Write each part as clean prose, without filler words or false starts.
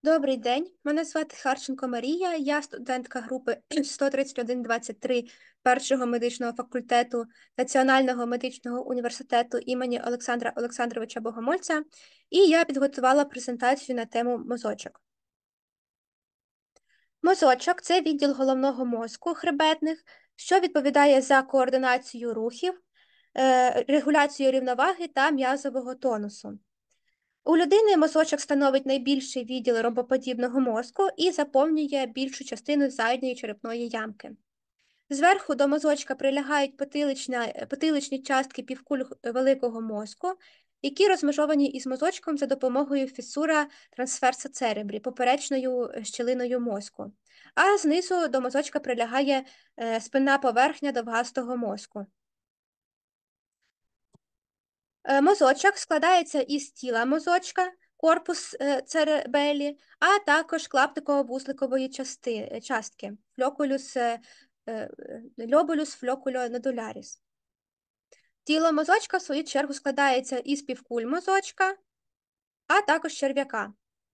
Добрий день, мене звати Харченко Марія, я студентка групи 13123 першого медичного факультету Національного медичного університету імені Олександра Олександровича Богомольця, і я підготувала презентацію на тему мозочок. Мозочок – це відділ головного мозку хребетних, що відповідає за координацію рухів, регуляцію рівноваги та м'язового тонусу. У людини мозочок становить найбільший відділ ромбоподібного мозку і заповнює більшу частину задньої черепної ямки. Зверху до мозочка прилягають потиличні частки півкуль великого мозку, які розмежовані із мозочком за допомогою фісура трансверса церебрі, поперечною щілиною мозку. А знизу до мозочка прилягає спинна поверхня довгастого мозку. Мозочок складається із тіла мозочка, корпус церебелі, а також клаптиково-вузликової частки лобулюс флокульонодуляріс. Тіло мозочка, в свою чергу, складається із півкуль мозочка, а також черв'яка.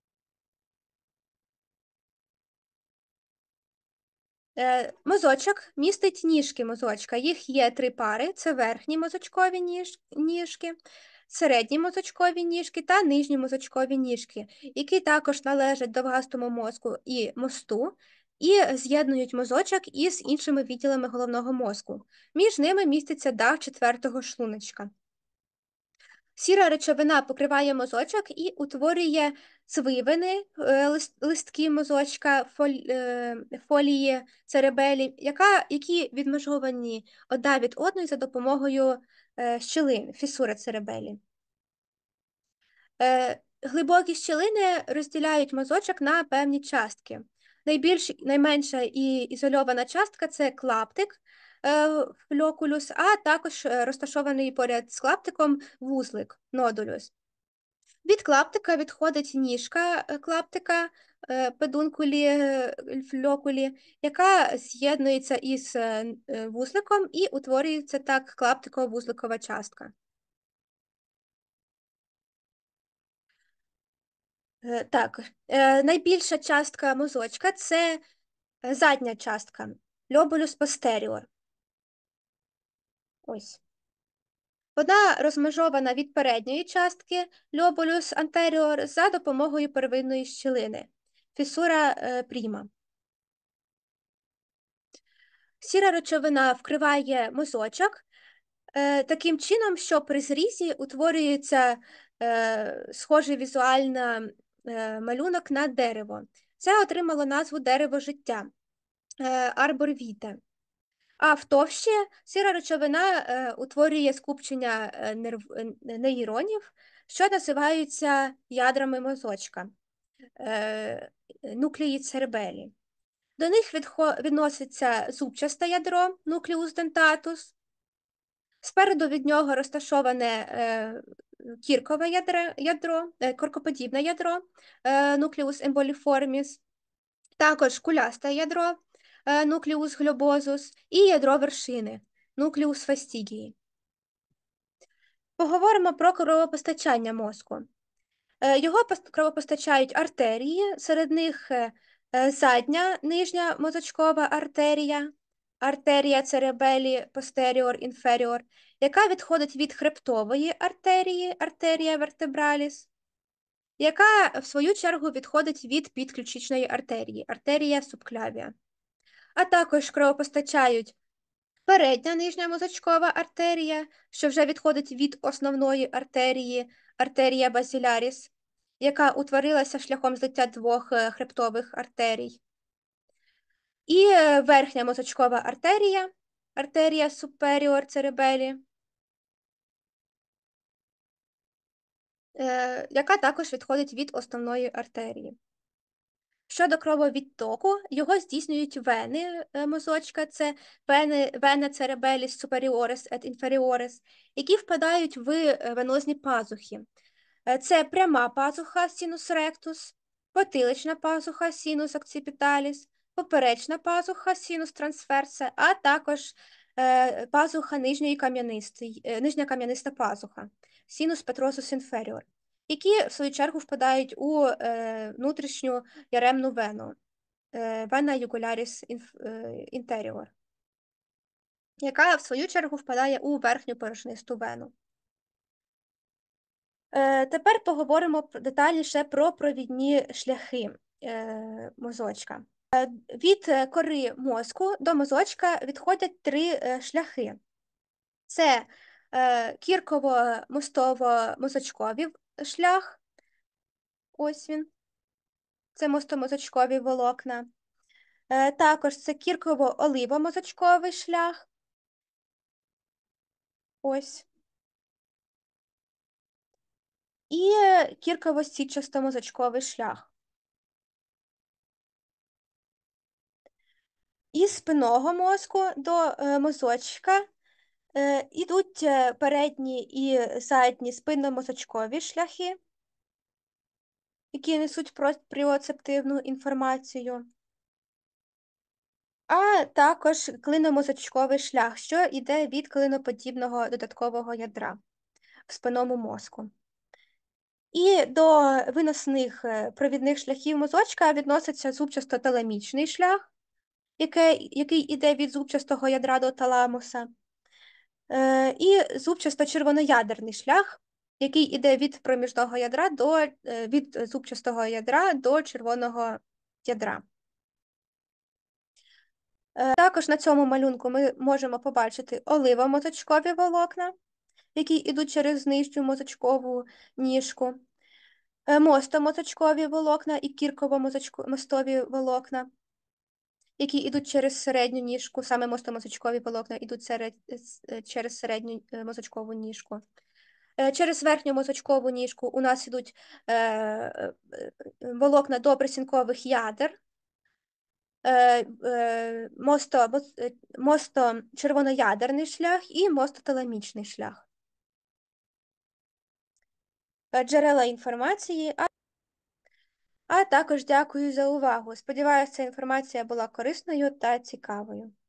Мозочок містить ніжки мозочка. Їх є 3 пари: це верхні мозочкові ніжки, середні мозочкові ніжки та нижні мозочкові ніжки, які також належать довгастому мозку і мосту, і з'єднують мозочок із іншими відділами головного мозку. Між ними міститься дах 4-го шлуночка. Сіра речовина покриває мозочок і утворює цвивини, листки мозочка, фолії церебелі, які відмежовані одна від одної за допомогою щілин, фісури церебелі. Глибокі щілини розділяють мозочок на певні частки. Найменша і ізольована частка – це клаптик, флокулюс, а також розташований поряд з клаптиком вузлик, нодулюс. Від клаптика відходить ніжка клаптика, педункулі, флокулі, яка з'єднується із вузликом і утворюється так клаптиково-вузликова частка. Найбільша частка мозочка – це задня частка, лобулюс постеріор. Ось. Вона розмежована від передньої частки, лобулюс антеріор, за допомогою первинної щілини, фісура пріма. Сіра речовина вкриває мозочок таким чином, що при зрізі утворюється схожий візуально малюнок на дерево. Це отримало назву дерево життя – арбор віте. А в товщі сіра речовина утворює скупчення нейронів, що називаються ядрами мозочка, нуклеї церебелі. До них відноситься зубчасте ядро, нуклеус дентатус. Спереду від нього розташоване кіркове ядро, коркоподібне ядро, нуклеус емболіформіс, також кулясте ядро, нуклеус глобозус, і ядро вершини, нуклеус фастігії. Поговоримо про кровопостачання мозку. Його кровопостачають артерії, серед них задня нижня мозочкова артерія, артерія церебелі постеріор інферіор, яка відходить від хребтової артерії, артерія вертебраліс, яка, в свою чергу, відходить від підключичної артерії, артерія субклявія. А також кровопостачають передня нижня мозочкова артерія, що вже відходить від основної артерії, артерія базіляріс, яка утворилася шляхом злиття двох хребтових артерій. І верхня мозочкова артерія, артерія суперіор церебелі, яка також відходить від основної артерії. Щодо крововідтоку, його здійснюють вени мозочка, це вена cerebelis superiores et inferiores, які впадають в венозні пазухи. Це пряма пазуха sinus rectus, потилична пазуха sinus occipitalis, поперечна пазуха sinus transversa, а також пазуха нижня кам'яниста пазуха sinus petrosus inferior. які, в свою чергу, впадають у внутрішню яремну вену, вена югуляріс інтеріор, яка, в свою чергу, впадає у верхню порошнисту вену. Тепер поговоримо детальніше про провідні шляхи мозочка. Від кори мозку до мозочка відходять три шляхи. Це кірково-мостово-мозочковий шлях, ось він, це мостомозочкові волокна. Також це кірково-оливомозочковий шлях, ось. І кірково-сітчасто-мозочковий шлях. Із спинного мозку до мозочка ідуть передні і задні спинномозочкові шляхи, які несуть пропріоцептивну інформацію, а також клиномозочковий шлях, що йде від клиноподібного додаткового ядра в спинному мозку. І до виносних провідних шляхів мозочка відноситься зубчасто-таламічний шлях, який йде від зубчастого ядра до таламуса, і зубчасто-червоноядерний шлях, який йде від проміжного ядра від зубчастого ядра до червоного ядра. Також на цьому малюнку ми можемо побачити оливомозочкові волокна, які йдуть через нижню мозочкову ніжку, мостомозочкові волокна і кірково-мостові волокна, які йдуть через середню ніжку, саме мостомозочкові волокна йдуть через середню мозочкову ніжку. Через верхню мозочкову ніжку у нас йдуть волокна доприсінкових ядер, мосто-червоноядерний шлях і мостоталамічний шлях. Джерела інформації, а також дякую за увагу. Сподіваюся, ця інформація була корисною та цікавою.